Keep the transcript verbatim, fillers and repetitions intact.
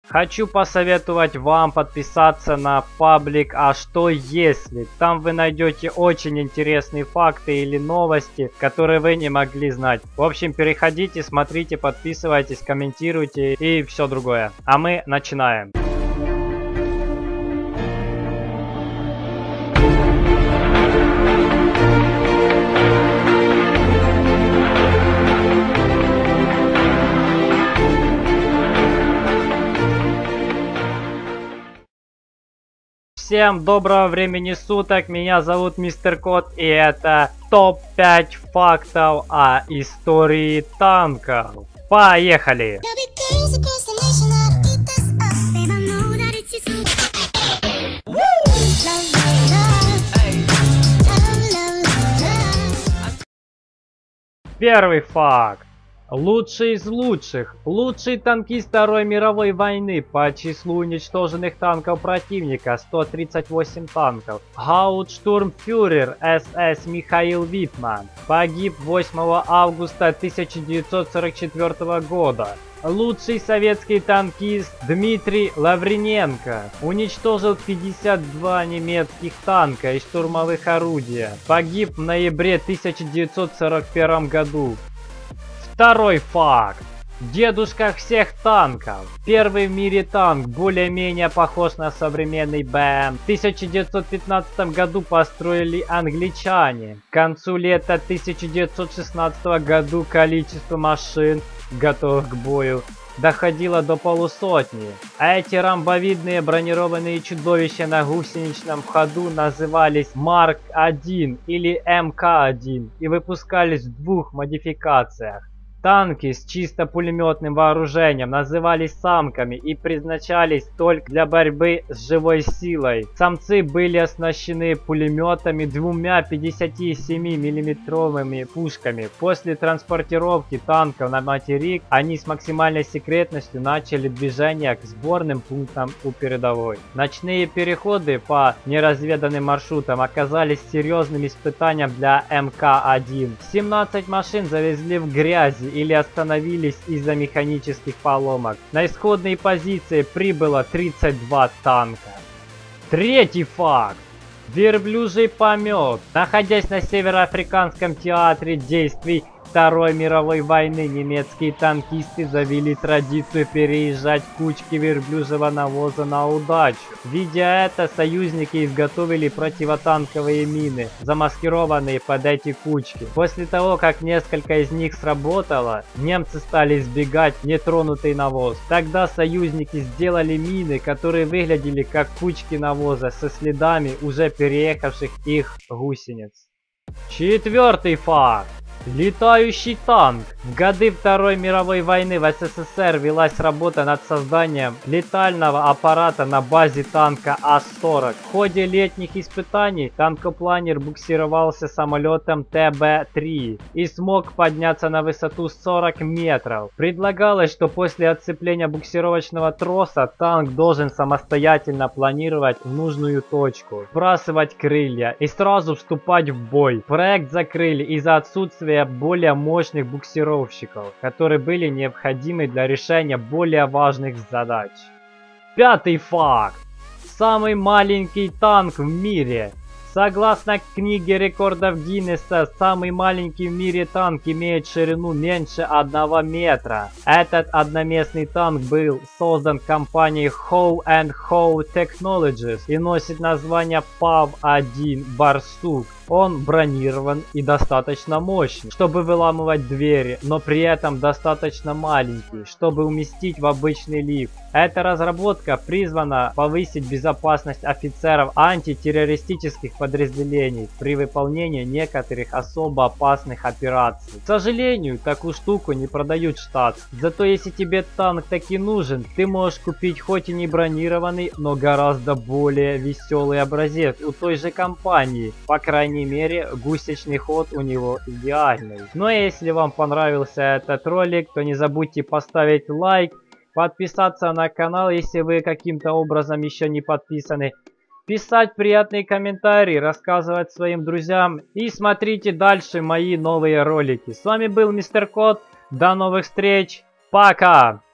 Хочу посоветовать вам подписаться на паблик «А что если?». Там вы найдете очень интересные факты или новости, которые вы не могли знать. В общем, переходите, смотрите, подписывайтесь, комментируйте и все другое. А мы начинаем. Всем доброго времени суток, меня зовут Мистер Кот, и это топ пять фактов о истории танков. Поехали! Первый факт. Лучший из лучших. Лучший танкист Второй мировой войны по числу уничтоженных танков противника сто тридцать восемь танков. Гауптштурмфюрер эс эс Михаил Витман погиб восьмого августа тысяча девятьсот сорок четвёртого года. Лучший советский танкист Дмитрий Лавриненко уничтожил пятьдесят два немецких танка и штурмовых орудия. Погиб в ноябре тысяча девятьсот сорок первом году. Второй факт. Дедушка всех танков. Первый в мире танк более-менее похож на современный бэ эм. В тысяча девятьсот пятнадцатом году построили англичане. К концу лета тысяча девятьсот шестнадцатого года количество машин, готовых к бою, доходило до полусотни. А эти ромбовидные бронированные чудовища на гусеничном ходу назывались Марк один или эм ка один и выпускались в двух модификациях. Танки с чисто пулеметным вооружением назывались самками и предназначались только для борьбы с живой силой. Самцы были оснащены пулеметами двумя пятидесятисемимиллиметровыми пушками. После транспортировки танков на материк они с максимальной секретностью начали движение к сборным пунктам у передовой. Ночные переходы по неразведанным маршрутам оказались серьезным испытанием для эм ка один. семнадцать машин завезли в грязи или остановились из-за механических поломок. На исходные позиции прибыло тридцать два танка. Третий факт. Верблюжий помет. Находясь на североафриканском театре действий Второй мировой войны, немецкие танкисты завели традицию переезжать кучки верблюжьего навоза на удачу. Видя это, союзники изготовили противотанковые мины, замаскированные под эти кучки. После того, как несколько из них сработало, немцы стали избегать нетронутый навоз. Тогда союзники сделали мины, которые выглядели как кучки навоза со следами уже переехавших их гусениц. Четвертый факт. Летающий танк. В годы Второй мировой войны в эс эс эс эр велась работа над созданием летального аппарата на базе танка а сорок. В ходе летних испытаний танкопланер буксировался самолетом тэ бэ три и смог подняться на высоту сорок метров. Предлагалось, что после отцепления буксировочного троса танк должен самостоятельно планировать в нужную точку, сбрасывать крылья и сразу вступать в бой. Проект закрыли из-за отсутствия более мощных буксировщиков, которые были необходимы для решения более важных задач. Пятый факт. Самый маленький танк в мире. Согласно книге рекордов Гиннесса, самый маленький в мире танк имеет ширину меньше одного метра. Этот одноместный танк был создан компанией Howe энд Howe Technologies и носит название пав один Барсук. Он бронирован и достаточно мощный, чтобы выламывать двери, но при этом достаточно маленький, чтобы уместить в обычный лифт. Эта разработка призвана повысить безопасность офицеров антитеррористических подразделений при выполнении некоторых особо опасных операций. К сожалению, такую штуку не продают в Штатах. Зато если тебе танк таки нужен, ты можешь купить хоть и не бронированный, но гораздо более веселый образец у той же компании. По крайней мере, гусечный ход у него идеальный. Ну а если вам понравился этот ролик, то не забудьте поставить лайк, подписаться на канал, если вы каким-то образом еще не подписаны, писать приятные комментарии, рассказывать своим друзьям и смотрите дальше мои новые ролики. С вами был Мистер Кот, до новых встреч, пока!